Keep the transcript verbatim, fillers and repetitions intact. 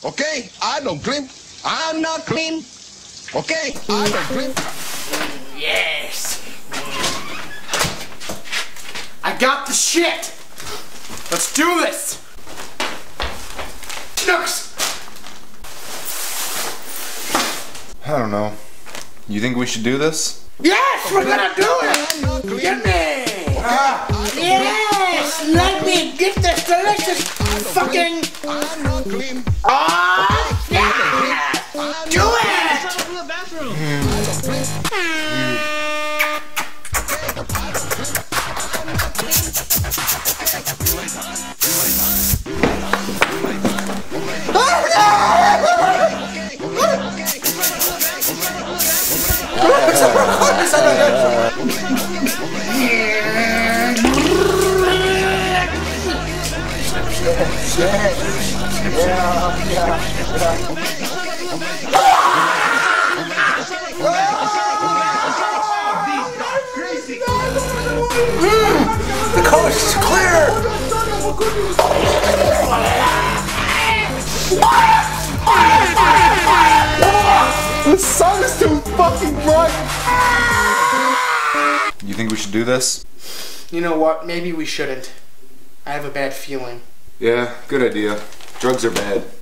Okay, I don't clean. I'm not clean. Okay, I don't clean. Yes. I got the shit. Let's do this. Nooks. I don't know. You think we should do this? Yes, we're gonna do it. Get me. Uh, yes, let me get this delicious fucking. I'm not clean. Oh, yeah. Do it. The coast is clear! The sun is too fucking bright! You think we should do this? You know what? Maybe we shouldn't. I have a bad feeling. Yeah, good idea. Drugs are bad.